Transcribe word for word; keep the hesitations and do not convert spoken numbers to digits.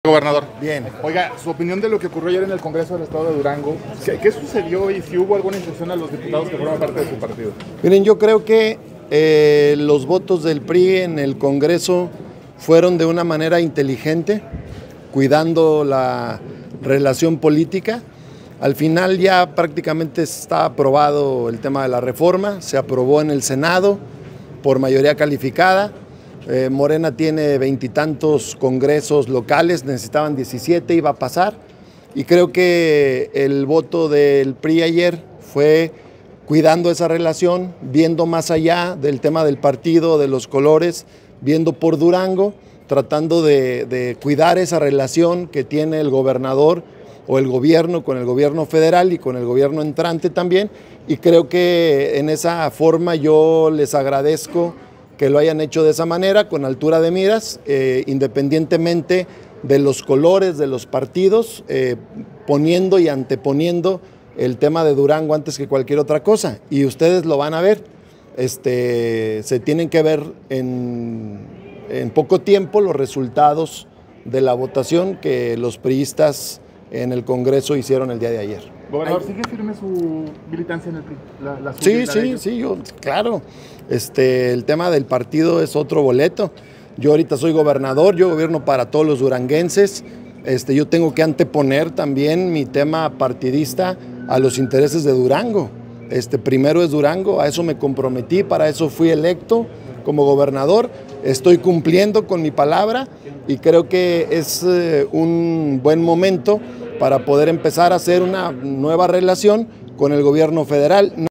Gobernador. Bien. Oiga, su opinión de lo que ocurrió ayer en el Congreso del Estado de Durango. ¿Qué, qué sucedió y si hubo alguna instrucción a los diputados que forman parte de su partido? Miren, yo creo que eh, los votos del P R I en el Congreso fueron de una manera inteligente, cuidando la relación política. Al final ya prácticamente está aprobado el tema de la reforma, se aprobó en el Senado por mayoría calificada. Eh, Morena tiene veintitantos congresos locales, necesitaban diecisiete, iba a pasar. Y creo que el voto del P R I ayer fue cuidando esa relación, viendo más allá del tema del partido, de los colores, viendo por Durango, tratando de, de cuidar esa relación que tiene el gobernador o el gobierno con el gobierno federal y con el gobierno entrante también. Y creo que en esa forma yo les agradezco que lo hayan hecho de esa manera, con altura de miras, eh, independientemente de los colores de los partidos, eh, poniendo y anteponiendo el tema de Durango antes que cualquier otra cosa. Y ustedes lo van a ver, este, se tienen que ver en, en poco tiempo los resultados de la votación que los priistas en el Congreso hicieron el día de ayer. Gobernador, ¿sigue firme su militancia en el P R I? La, la sí, la sí, sí, yo, claro. Este, el tema del partido es otro boleto. Yo ahorita soy gobernador, yo gobierno para todos los duranguenses. Este, yo tengo que anteponer también mi tema partidista a los intereses de Durango. Este, primero es Durango, a eso me comprometí, para eso fui electo como gobernador. Estoy cumpliendo con mi palabra y creo que es eh, un buen momento para poder empezar a hacer una nueva relación con el gobierno federal.